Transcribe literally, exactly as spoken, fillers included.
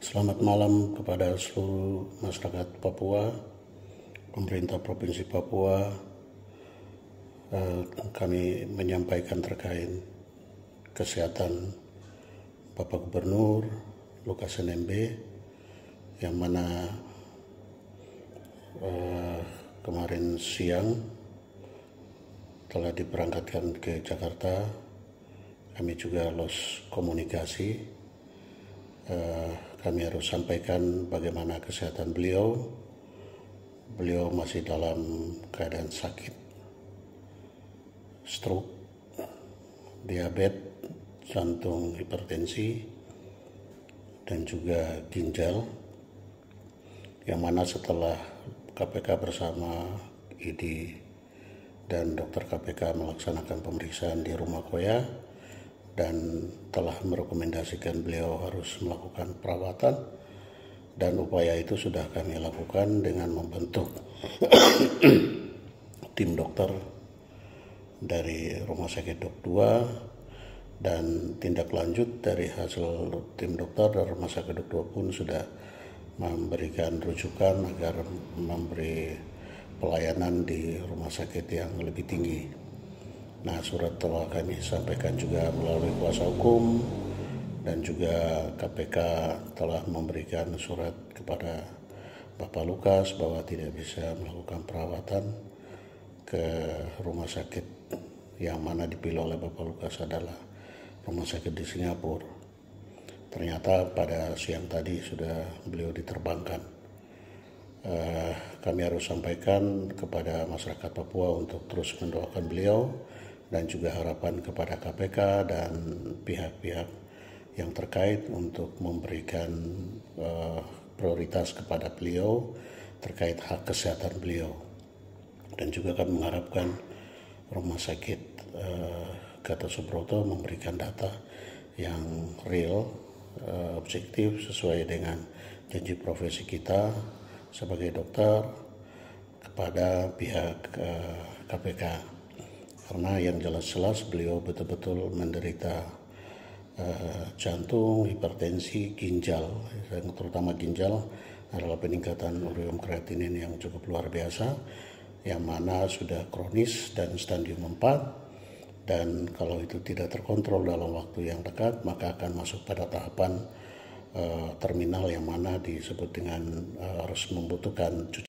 Selamat malam kepada seluruh masyarakat Papua, pemerintah Provinsi Papua. Eh, kami menyampaikan terkait kesehatan Bapak Gubernur Lukas N M B, yang mana eh, kemarin siang telah diberangkatkan ke Jakarta. Kami juga los komunikasi. Uh, kami harus sampaikan bagaimana kesehatan beliau. Beliau masih dalam keadaan sakit, stroke, diabetes, jantung, hipertensi, dan juga ginjal, yang mana setelah K P K bersama I D dan dokter K P K melaksanakan pemeriksaan di Rumah Koya dan telah merekomendasikan beliau harus melakukan perawatan, dan upaya itu sudah kami lakukan dengan membentuk tim dokter dari Rumah Sakit Dok dua, dan tindak lanjut dari hasil tim dokter dari Rumah Sakit Dok dua pun sudah memberikan rujukan agar memberi pelayanan di rumah sakit yang lebih tinggi. Nah, surat telah kami sampaikan juga melalui kuasa hukum, dan juga K P K telah memberikan surat kepada Bapak Lukas bahwa tidak bisa melakukan perawatan ke rumah sakit yang mana dipilih oleh Bapak Lukas adalah rumah sakit di Singapura. Ternyata pada siang tadi sudah beliau diterbangkan. Uh, kami harus sampaikan kepada masyarakat Papua untuk terus mendoakan beliau, dan juga harapan kepada K P K dan pihak-pihak yang terkait untuk memberikan uh, prioritas kepada beliau terkait hak kesehatan beliau. Dan juga kami mengharapkan Rumah Sakit uh, Gatot Subroto memberikan data yang real, uh, objektif, sesuai dengan janji profesi kita sebagai dokter kepada pihak uh, K P K. Karena yang jelas-jelas beliau betul-betul menderita uh, jantung, hipertensi, ginjal, yang terutama ginjal adalah peningkatan ureum kreatinin yang cukup luar biasa, yang mana sudah kronis dan stadium empat, dan kalau itu tidak terkontrol dalam waktu yang dekat maka akan masuk pada tahapan uh, terminal, yang mana disebut dengan uh, harus membutuhkan cuci